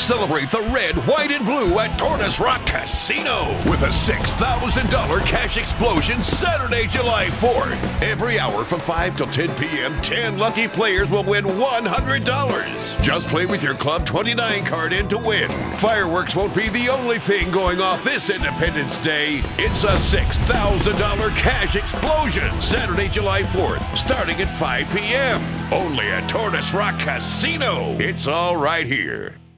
Celebrate the red, white, and blue at Tortoise Rock Casino with a $6,000 cash explosion Saturday, July 4th. Every hour from 5 till 10 p.m., 10 lucky players will win $100. Just play with your Club 29 card in to win. Fireworks won't be the only thing going off this Independence Day. It's a $6,000 cash explosion Saturday, July 4th, starting at 5 p.m. Only at Tortoise Rock Casino. It's all right here.